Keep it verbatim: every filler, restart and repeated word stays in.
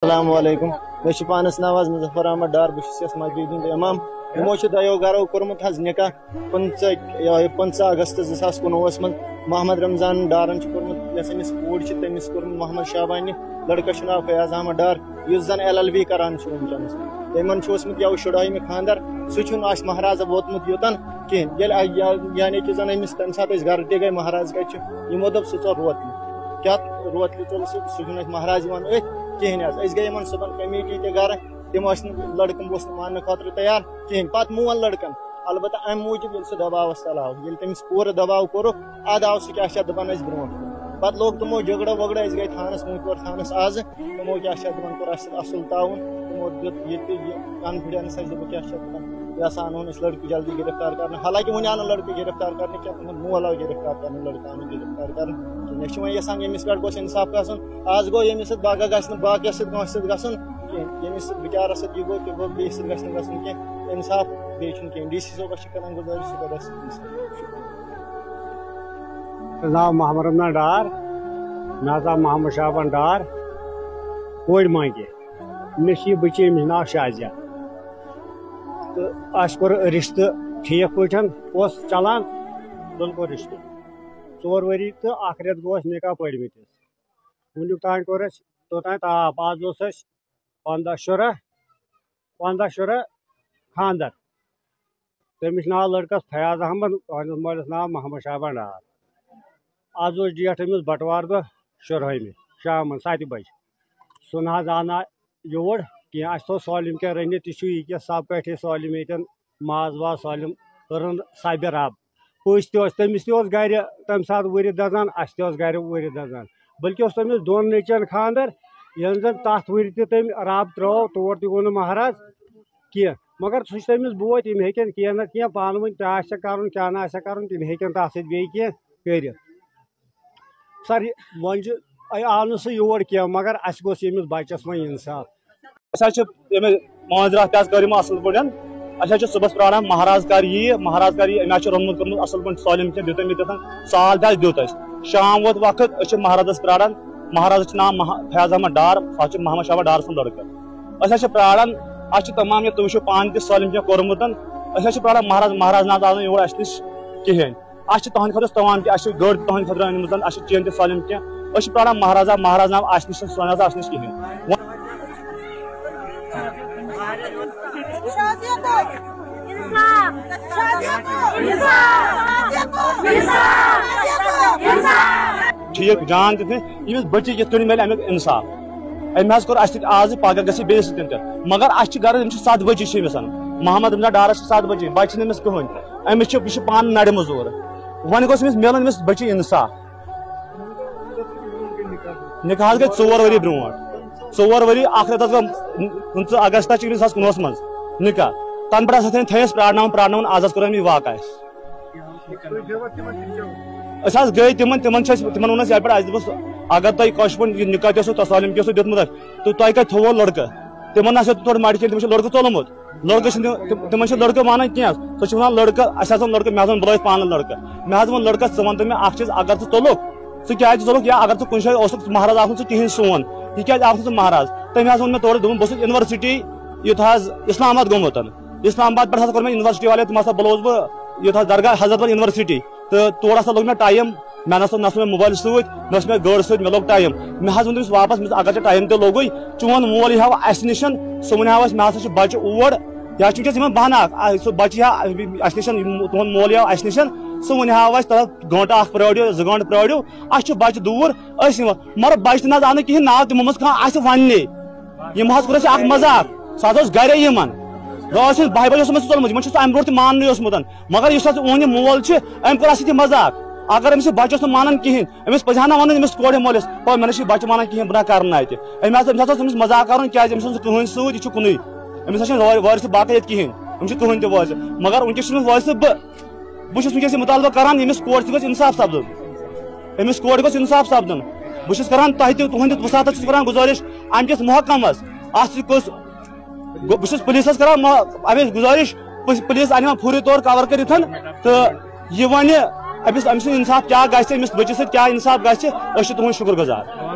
السلام علیکم مے پانس ناو حظ مظفر احمد ڈار بہت یس مسجد ہند امام یمو دو گرو کورمت حظ نکاح پنچہ پنچہ اگست زٕ ساس کُنوُہس من محمد رمضان ڈارن کورمت یس امس کوٗر چھ تٔمِس کوٚرمُت محمد شابانی لڑکس ناو فیاض احمد ڈار یُس زن ایل ایل بی کران چھ ونکیٚنس تمن چھ اوسمُت یو شُرٲہمہِ خاندر سُہ چھُنہٕ اَسہِ مہرازٕ ووتمُت یوٚتن کِہیٖنۍ ییٚلہِ یعنی کہِ زن أمِس تمہِ ساتہٕ أسۍ گرٕ تہِ گٔے مہراز کتہِ چھُ یِمو دوٚپ سُہ ژوٚل روتلہِ کیٛاہ روتلہِ ژوٚل سُہ سُہ چھُنہٕ اَسہِ مہراز یِوان أتھۍ کِہیٖنۍ حظ أسۍ گٔے یِمن صُبحن کمیٹی تہِ گرٕ تم لڑکن اوس نہٕ ماننہٕ خٲطرٕ تیار کِہیٖنۍ پتہٕ مون لڑکن البتہ امہِ موٗجوٗب ییٚلہِ سُہ دباوس تل آو ییٚلہِ تٔمِس پوٗرٕ دباو کوٚرُکھ ادٕ آو سُہ کیٛاہ چھِ اتھ دپان أسۍ برونٛٹھ پتہٕ لوگ تِمو جگڑٕ وگڑٕ أسۍ گٔے تھانس موٗدۍ تھانس آزٕ تِمو کیٛاہ چھِ اتھ دپان کوٚر اَسہِ سۭتۍ اصٕل تعاوُن تِمو دیُت ییٚتہِ یہِ کانفِڈینس اَسہِ دوٚپُکھ کیٛاہ چھِ اتھ دپان یژھان انہون أسۍ لڑکہٕ جلدی گرفتار کرنہٕ حالانکہِ وُنہِ آو نہٕ لڑکہٕ گرفتار کرنہٕ کینٛہہ تِہُنٛد مول آو گرفتار کرنہٕ لڑکہٕ آو نہٕ گرفتار کرنہٕ کینٛہہ أسۍ چھِ وۄنۍ یژھان ییٚمِس پٮ۪ٹھ گوٚژھ انصاف گژھُن آز گوٚو ییٚمِس سۭتۍ باقٕے گژھِ نہٕ باقیس سۭتۍ کٲنٛسہِ سۭتۍ گژھُن کینٛہہ ییٚمِس سۭتۍ بِچارس سۭتۍ یہِ گوٚو تہِ گوٚو بیٚیِس سۭتۍ گژھِ نہٕ گژھُن کینٛہہ انصاف بیٚیہِ چھُنہٕ کینٛہہ ڈی سی صٲبس چھِ کران گُزٲرِش سُہ کَرِ اَسہِ ناو محمد رمضان ڈار مےٚ حظ آو محمد شابان ڈار کورِ مانٛگے مےٚ چھِ یہِ بٔچی أمِس ناو شازیا تہٕ اَسہِ کوٚر رِشتہٕ ٹھیٖک پٲٹھۍ اوس چلان بِلکُل رِشتہٕ ژور ؤری تہٕ اکھ رٮ۪تھ گوٚو اَسہِ نِکاح پٔرمٕتِس وٕنیُک تانۍ کوٚر اَسہِ توٚتانۍ تاپ آز اوس اَسہِ پنٛداہ شُراہ پنٛداہ شُراہ خاندر تٔمِس چھُ ناو لڑکس فیاض احمد تُہنٛدِس مٲلِس ناو محمد شابان ڈار آز اوس ڈیٹ أمِس بٹوار دۄہ شُرہٲیمہِ شامن سَتہِ بجہِ سُہ نہ حظ آو نہٕ یور کینٛہہ اَسہِ تھوٚو سٲلِم کینٛہہ رٔنِتھ تہِ چھُ یہِ کہِ سب کٲٹھۍ سٲلِم ییٚتٮ۪ن ماز واز سٲلِم کٔرٕن سبہِ رب پٔژھۍ تہِ ٲسۍ تٔمِس تہِ اوس گرِ تمہِ ساتہٕ وُرِ دزان اَسہِ تہِ اوس گرِ وُرِ دزان بٔلکہِ اوس تٔمِس دۄن نیٚچوٮ۪ن خاندر ییٚلہِ زن تتھ وُرِ تہِ تٔمۍ رب ترٲو تور تہِ گوٚو نہٕ مہراز کینٛہہ مگر سُہ چھُ تٔمِس بوے تِم ہیٚکن کینٛہہ نتہٕ کینٛہہ پانہٕ ؤنۍ کیٛاہ آسہِ کرُن کیٛاہ نہٕ آسہِ کرُن تِم ہیٚکن تتھ سۭتۍ بیٚیہِ کینٛہہ کٔرِتھ سر وۄنۍ چھُ آو نہٕ سُہ یور کینٛہہ مگر اَسہِ گوٚژھ ییٚمِس بچس وۄنۍ انصاف أسۍ حظ چھِ ییٚمہِ مٲنٛزِ راتھ تہِ حظ کٔر یِمو اَصٕل پٲٹھۍ أسۍ حظ چھِ صُبحس پیاران مہراز کر ییہِ مہراز کر ییہِ أمۍ حظ چھُ روٚنمُت کوٚرمُت اَصٕل پٲٹھۍ سٲلِم کینٛہہ دیُت أمۍ ییٚتٮ۪تھ سال تہِ حظ دیُت اَسہِ شام ووت وقت أسۍ چھِ مہرازس پیاران مہرازس چھُ ناو فیاض احمد ڈار سُہ حظ چھُ محمد شابان ڈار سُنٛد لڑکہٕ أسۍ حظ چھِ پیاران اَسہِ چھِ تمام یہِ تُہۍ وٕچھِو پانہٕ تہِ سٲلِم کینٛہہ کوٚرمُت أسۍ حظ چھِ پیاران مہراز مہراز نہ حظ آو نہٕ یور اَسہِ نِش کِہیٖنۍ اَسہِ چھِ تُہنٛدِ خٲطرٕ تمام کینٛہہ اَسہِ چھِ گٔر تُہنٛدِ خٲطرٕ أنمٕژ اَسہِ چھِ چیٖن تہِ سٲلِم کینٛہہ أسۍ چھِ پیاران مہراز آو مہراز ناو اَسہِ نِش سُہ نہ حظ آو اَسہِ نِش کِہیٖنۍ ٹھیٖک جان دِتھ ییٚمِس بٔچی کِتھ کٔنۍ مِلہِ امیُک انصاف أمۍ حظ کوٚر اَسہِ سۭتۍ آزٕ پگاہ گژھِ بیٚیِس سۭتۍ تہِ مگر اَسہِ چھِ غرض أمِس چھِ سَتھ بجے چھِ أمِس محمد رمضان ڈارس چھِ سَتھ بجے بچہِ چھِنہٕ أمِس کٕہٕنۍ أمِس چھِ یہِ چھِ پانہٕ نرِ موٚزوٗر وۄنۍ گوٚژھ أمِس مِلُن أمِس بٔچی انصاف نِکاح حظ گٔے ژور ؤری برونٛٹھ ژور ؤری اکھ رٮ۪تھ حظ گوٚو پٕنٛژٕ اگست چھِ زٕ ساس کُنوُہس منٛز نِکاح تنہٕ پٮ۪ٹھ ہسا تھٲے أسۍ پرٛارناوُن پرٛارناوُن آز حظ کوٚر أمۍ یہِ واقع اَسہِ أسۍ حظ گٔے تِمن تِمن چھِ أسۍ تِمن ووٚن اَسہِ یَتھ پٮ۪ٹھ اَسہِ دوٚپُس اگر تۄہہِ کٲشِر پٲٹھۍ یہِ نِکاح تہِ اوسوٕ تۄہہِ سٲلِم تہِ اوسوٕ دیُتمُت اَسہِ تہٕ تۄہہِ کَتہِ تھوٚوُ لڑکہٕ تِمن نہ چھِ تورٕ مَڈِ کینٛہہ تِمن چھُ لڑکہٕ ژوٚلمُت لڑکہٕ چھِنہٕ تِمن چھِ لڑکہٕ مانان کینٛہہ سُہ چھُ وَنان لڑکہٕ اَسہِ حظ ووٚن لڑکہٕ مےٚ حظ ووٚن بُلٲیِتھ پانہٕ لڑکہٕ مےٚ حظ ووٚن لڑکس ژٕ وَن تہٕ مےٚ اکھ چیٖز اگر ژٕ ژوٚلُکھ ژٕ کیازِ ژوٚلُکھ یا اگر ژٕ کُنہِ جایہِ اوسُکھ مہراز آکھ نہٕ ژٕ کِہینۍ سون یہِ کیازِ آکھ نہٕ ژٕ مہراز تٔمۍ حظ ووٚن مےٚ تورٕ دوٚپُن بہٕ اوسُس یونیورسٹی یُتھ حظ اسلام آباد گوٚمُت اسلام آباد پٮ۪ٹھ ہسا کوٚر مےٚ یونیورسٹی والے تِم ہسا بُلووُس بہٕ یُتھ حظ درگاہ حضرت بل یونیورسٹی تہٕ تور ہسا لوٚگ مےٚ ٹایم مےٚ نہ سا نہ اوس مےٚ موبایل سۭتۍ نہ اوس مےٚ گٲڑۍ سۭتۍ مےٚ لوٚگ ٹایم مےٚ حظ ووٚن تٔمِس واپس اگر ژےٚ ٹایم تہِ لوٚگُے چون مول یی ہاو اَسہِ نِش سُہ وَنہِ ہاو اَسہِ مےٚ ہسا چھُ بچہٕ اور یا چھُ وٕنکیٚس یِمن بہانہٕ اکھ سُہ بچہٕ یی ہا اَسہِ نِش تُہُنٛد مول یی ہاو اَسہِ نِش سُہ وَنہِ ہاو اَسہِ تتھ گٲنٛٹہٕ اکھ پرٛٲرِو زٕ گٲنٛٹہٕ پرٛٲرِو اَسہِ چھُ بچہٕ دوٗر أسۍ یِوان مگر بچہٕ تہِ نہ حظ آو نہٕ کِہینۍ نہ آو تِمو منٛز کانٛہہ اَسہِ وَننہِ یِمو حظ کوٚر اَسہِ اکھ مزاق سُہ حظ اوس گرے یِمن دۄہ ٲسۍ بہہِ بجہِ اوسمُت سُہ ژوٚلمُت یِمن چھُ سُہ اَمہِ برونٛٹھ تہِ ماننٕے اوسمُت مگر یُس حظ اون یہِ مول چھُ أمۍ کوٚر اَسہِ سۭتۍ یہِ مزاق اگر أمِس یہِ بچہٕ اوس نہٕ مانان کِہینۍ أمِس پزِ ہا نہ وَنُن أمِس کورِ مٲلِس پا مےٚ نہ چھُ یہِ بچہٕ مانان کِہینۍ بہٕ نہ کرنہٕ اَتہِ أمۍ حظ أمِس حظ اوس أمِس مزاق کرُن کیازِ أمِس اوس نہٕ کٕہٕنۍ سۭتۍ یہِ چھُ کُنُے أمِس حظ چھِنہٕ وٲرثہٕ باقٕے ییٚتہِ کِہینۍ أمِس چھُ کٕہٕنۍ تہِ وٲرثہٕ مگر وٕنکیٚس چھُ أمِس وٲرثہٕ بہٕ بہٕ چھُس وٕنکیٚس یہِ مُطالبہٕ کران أمِس کورِ تہِ گوٚژھ اِنصاف سپدُن أمِس کورِ گوٚژھ اِنصاف سپدُن بہٕ چھُس کران تۄہہِ تہِ تُہنٛدِ وساتس چھُس کران گُزٲرِش اَمہِ کِس محکمس اَتھ سۭتۍ گوٚژھ بہٕ چھُس پُلیٖسس کران اَمِچ گُزٲرِش پُلیٖس اَنہِ فوری طور کور کٔرِتھ تہٕ یہِ وَنہِ أمِس أمۍ سُنٛد اِنصاف کیٛاہ گژھِ أمِس بٔچِس سۭتۍ کیٛاہ اِنصاف گژھِ أسۍ چھِ تُہُنٛد شُکُر گُزار